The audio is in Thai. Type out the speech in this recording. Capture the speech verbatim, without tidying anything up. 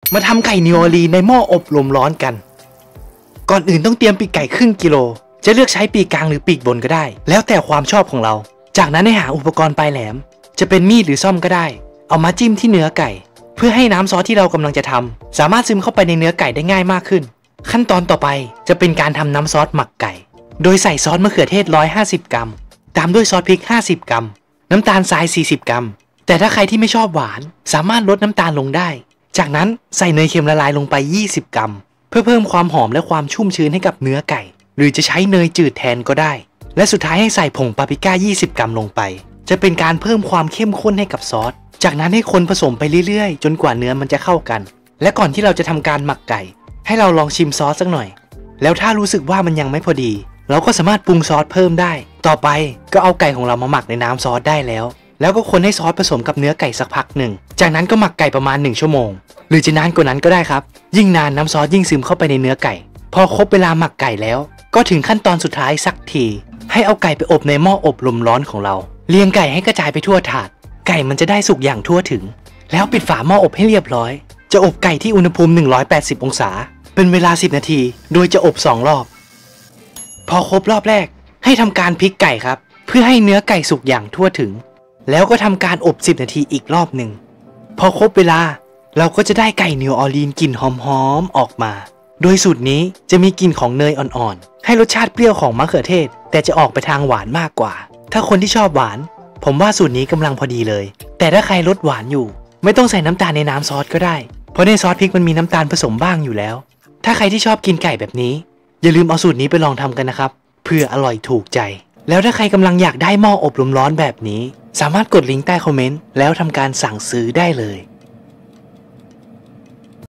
มาทำไก่นิวออร์ลีนในหม้ออบลมร้อนกันก่อนอื่นต้องเตรียมปีกไก่ครึ่งกิโลจะเลือกใช้ปีกกลางหรือปีกบนก็ได้แล้วแต่ความชอบของเราจากนั้นให้หาอุปกรณ์ปลายแหลมจะเป็นมีดหรือซ่อมก็ได้เอามาจิ้มที่เนื้อไก่เพื่อให้น้ำซอสที่เรากำลังจะทำสามารถซึมเข้าไปในเนื้อไก่ได้ง่ายมากขึ้นขั้นตอนต่อไปจะเป็นการทำน้ำซอสหมักไก่โดยใส่ซอสมะเขือเทศหนึ่งร้อยห้าสิบกรัมตามด้วยซอสพริกห้าสิบกรัมน้ำตาลทรายสี่สิบกรัมแต่ถ้าใครที่ไม่ชอบหวานสามารถลดน้ำตาลลงได้จากนั้นใส่เนยเค็มละลายลงไปยี่สิบกรัมเพื่อเพิ่มความหอมและความชุ่มชื้นให้กับเนื้อไก่หรือจะใช้เนยจืดแทนก็ได้และสุดท้ายให้ใส่ผงปาปริก้ายี่สิบกรัมลงไปจะเป็นการเพิ่มความเข้มข้นให้กับซอสจากนั้นให้คนผสมไปเรื่อยๆจนกว่าเนื้อมันจะเข้ากันและก่อนที่เราจะทำการหมักไก่ให้เราลองชิมซอสสักหน่อยแล้วถ้ารู้สึกว่ามันยังไม่พอดีเราก็สามารถปรุงซอสเพิ่มได้ต่อไปก็เอาไก่ของเรามาหมักในน้ำซอสได้แล้วแล้วก็คนให้ซอสผสมกับเนื้อไก่สักพักหนึ่งจากนั้นก็หมักไก่ประมาณหนึ่งชั่วโมงหรือจะนานกว่านั้นก็ได้ครับยิ่งนานน้ำซอสยิ่งซึมเข้าไปในเนื้อไก่พอครบเวลาหมักไก่แล้วก็ถึงขั้นตอนสุดท้ายสักทีให้เอาไก่ไปอบในหม้ออบลมร้อนของเราเรียงไก่ให้กระจายไปทั่วถาดไก่มันจะได้สุกอย่างทั่วถึงแล้วปิดฝาหม้ออบให้เรียบร้อยจะอบไก่ที่อุณหภูมิหนึ่งร้อยแปดสิบองศาเป็นเวลาสิบนาทีโดยจะอบสองรอบพอครบรอบแรกให้ทำการพลิกไก่ครับเพื่อให้เนื้อไก่สุกอย่างทั่วถึงแล้วก็ทำการอบสิบนาทีอีกรอบหนึ่งพอครบเวลาเราก็จะได้ไก่นิวออร์ลีนกลิ่นหอมๆออกมาโดยสูตรนี้จะมีกลิ่นของเนยอ่อนๆให้รสชาติเปรี้ยวของมะเขือเทศแต่จะออกไปทางหวานมากกว่าถ้าคนที่ชอบหวานผมว่าสูตรนี้กำลังพอดีเลยแต่ถ้าใครลดหวานอยู่ไม่ต้องใส่น้ำตาลในน้ำซอสก็ได้เพราะในซอสพริกมันมีน้ำตาลผสมบ้างอยู่แล้วถ้าใครที่ชอบกินไก่แบบนี้อย่าลืมเอาสูตรนี้ไปลองทำกันนะครับเพื่ออร่อยถูกใจแล้วถ้าใครกำลังอยากได้หม้ออบลมร้อนแบบนี้สามารถกดลิงก์ใต้คอมเมนต์แล้วทำการสั่งซื้อได้เลย